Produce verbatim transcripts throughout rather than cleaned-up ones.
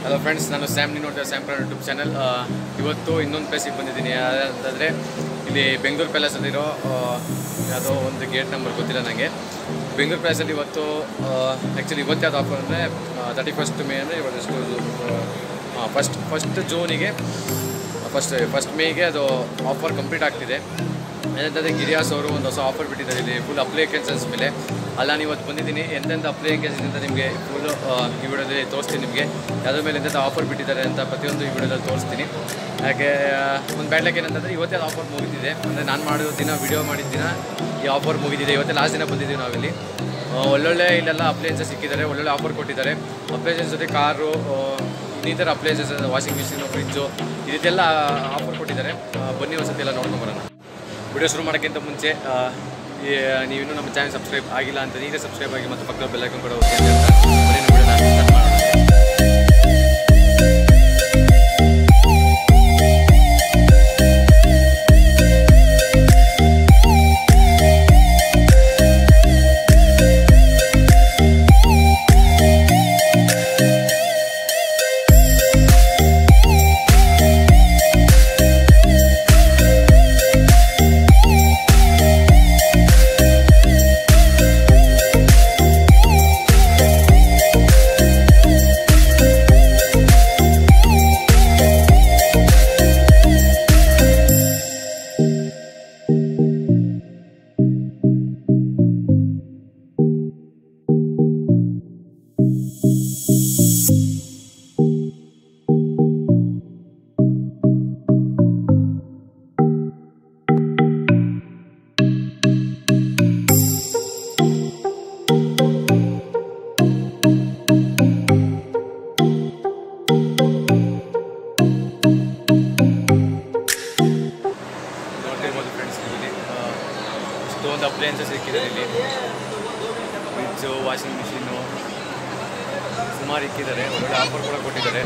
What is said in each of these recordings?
Hello friends, ನಾನು Sam ನೀವು ನೋಡ್ತಾ ಸ್ಯಾಮ್ ಪ್ಲಾನ್ ಯೂಟ್ಯೂಬ್ ಚಾನಲ್. ಇವತ್ತು ಇನ್ನೊಂದು ಪ್ಲೇಸಿಗೆ ಬಂದಿದ್ದೀನಿ. ಅಂತಂದರೆ ಇಲ್ಲಿ ಬೆಂಗಳೂರು ಪ್ಯಾಲೇಸಲ್ಲಿರೋ ಯಾವುದೋ ಒಂದು ಗೇಟ್ ನಂಬರ್ ಗೊತ್ತಿಲ್ಲ ನನಗೆ. ಬೆಂಗಳೂರು ಪ್ಯಾಲೇಸಲ್ಲಿ ಇವತ್ತು ಆ್ಯಕ್ಚುಲಿ ಇವತ್ತು ಯಾವ್ದು ಆಫರ್ ಅಂದರೆ ತರ್ಟಿ ಫಸ್ಟ್ ಮೇ ಅಂದರೆ ಇವತ್ತು ಫಸ್ಟ್ ಫಸ್ಟ್ ಜೂನಿಗೆ ಫಸ್ಟ್ ಫಸ್ಟ್ ಮೇಗೆ ಅದು ಆಫರ್ ಕಂಪ್ಲೀಟ್ ಆಗ್ತಿದೆ. ಏನಂತಂದರೆ ಗಿರಿಯಾಸ್ ಅವರು ಒಂದು ಹೊಸ ಆಫರ್ ಬಿಟ್ಟಿದ್ದಾರೆ ಇಲ್ಲಿ ಫುಲ್ ಅಪ್ಲಿಕೇಶನ್ಸ್ ಮೇಲೆ. ಅಲ್ಲ ನಾನು ಇವತ್ತು ಬಂದಿದ್ದೀನಿ, ಎಂತೆಂಥ ಅಪ್ಲಿಕೇಶನ್ಸ್ ಅಂತ ನಿಮಗೆ ಫುಲ್ಲು ಈ ವಿಡಿಯೋದಲ್ಲಿ ತೋರಿಸ್ತೀನಿ. ನಿಮಗೆ ಯಾವುದ್ರ ಮೇಲೆ ಎಂತೆಂಥ ಆಫರ್ ಬಿಟ್ಟಿದ್ದಾರೆ ಅಂತ ಪ್ರತಿಯೊಂದು ಈ ವಿಡಿಯೋದಲ್ಲಿ ತೋರಿಸ್ತೀನಿ. ಯಾಕೆ ಒಂದು ಬ್ಯಾಡ್ ಲಕ್ ಏನಂತಂದರೆ ಇವತ್ತೇ ಅದು ಆಫರ್ ಮುಗಿದಿದೆ. ಅಂದರೆ ನಾನು ಮಾಡಿರೋ ದಿನ ವಿಡಿಯೋ ಮಾಡಿದ ದಿನ ಈ ಆಫರ್ ಮುಗಿದಿದೆ. ಇವತ್ತೇ ಲಾಸ್ಟ್ ದಿನ ಬಂದಿದ್ದೀವಿ ನಾವಿಲ್ಲಿ. ಒಳ್ಳೊಳ್ಳೆ ಇಲ್ಲೆಲ್ಲ ಅಪ್ಲೈನ್ಸಸ್ ಸಿಕ್ಕಿದ್ದಾರೆ, ಒಳ್ಳೊಳ್ಳೆ ಆಫರ್ ಕೊಟ್ಟಿದ್ದಾರೆ. ಅಪ್ಲೈನ್ಸಸ್ ಜೊತೆ ಕಾರು, ಇನ್ನಿತರ ಅಪ್ಲೈನ್ಸಸ್, ವಾಷಿಂಗ್ ಮಿಷಿನು, ಫ್ರಿಜ್ಜು, ಇದೆಲ್ಲ ಆಫರ್ ಕೊಟ್ಟಿದ್ದಾರೆ. ಬನ್ನಿ ಒಂದ್ಸತಿ ಎಲ್ಲ ನೋಡ್ಕೊಂಬರೋಣ. ವಿಡಿಯೋ ಶುರು ಮಾಡೋಕ್ಕಿಂತ ಮುಂಚೆ ನೀವಿನ್ನೂ ನಮ್ಮ ಚಾನಲ್ ಸಬ್ಸ್ಕ್ರೈಬ್ ಆಗಿಲ್ಲ ಅಂತ ಈಗ ಸಬ್ಸ್ಕ್ರೈಬ್ ಆಗಿ ಮತ್ತು ಪಕ್ಕದ ಬೆಲ್ ಐಕಾನ್ ಕೂಡ ಒತ್ತಿ ಅಂತ ಬನ್ನಿ ನಮ್ಮ ವಿಡಿಯೋನ ಸ್ಟಾರ್ಟ್ ಮಾಡೋಣ. ಇಷ್ಟೊಂದು ಅಪ್ಲೈನ್ಸಸ್ ಇಕ್ಕಿದ್ದಾರೆ ಇಲ್ಲಿ. ಫ್ರಿಜ್ಜು, ವಾಷಿಂಗ್ ಮಿಷಿನು ಸುಮಾರು ಇಕ್ಕಿದ್ದಾರೆ. ಒಳ್ಳೆ ಆಫರ್ ಕೂಡ ಕೊಟ್ಟಿದ್ದಾರೆ.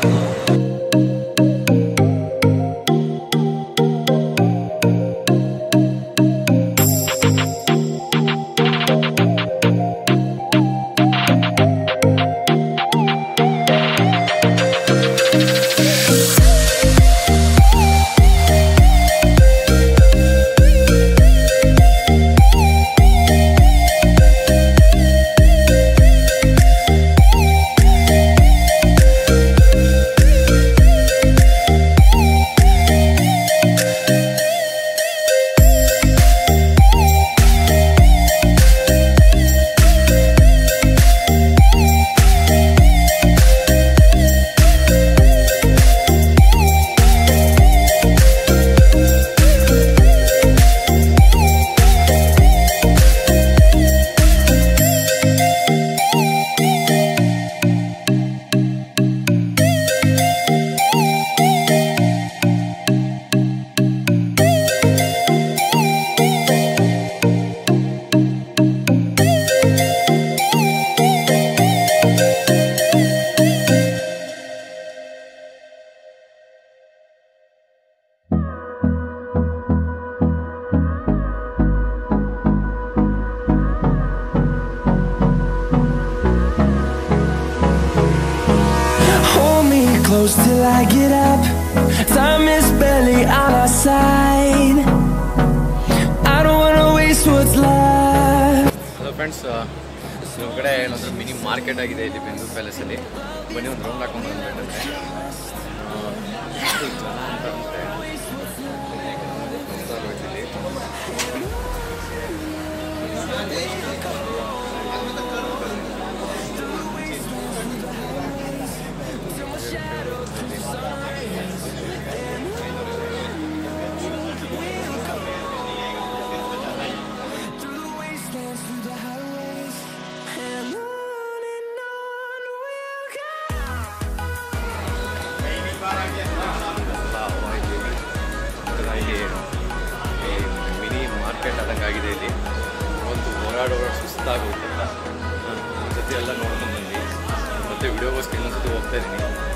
Close till I get up. Time is barely on our side. I don't wanna waste what's left. Hello friends, ನಮ್ಮ ಕಡೆ ಏನಂದ್ರೆ ಮಿನಿ ಮಾರ್ಕೆಟ್ ಆಗಿದೆ ಇಲ್ಲಿ ಬೆಂಗಳೂರು ಪ್ಯಾಲೇಸಲ್ಲಿ. ಬನ್ನಿ ಒಂದು ರೌಂಡ್ ಹಾಕೊಂಡು ಬಂದ್ಬಿಟ್ಟಂತೆ. ಮಿನಿ ಮಾರ್ಕೆಟ್ ಆದಂಗಾಗಿದೆ ಇಲ್ಲಿ. ಒಂದು ಓಡಾಡುವ ಸುಸ್ತಾಗುತ್ತೆ ಅಂತ ಒಂದು ಸತಿ ಎಲ್ಲ ನೋಡ್ಕೊಂಡು ಬಂದು ಮತ್ತೆ ವಿಡಿಯೋಗೋಸ್ಕರ ಇನ್ನೊಂದು ಸತಿ ಹೋಗ್ತಾ ಇದ್ದೀನಿ.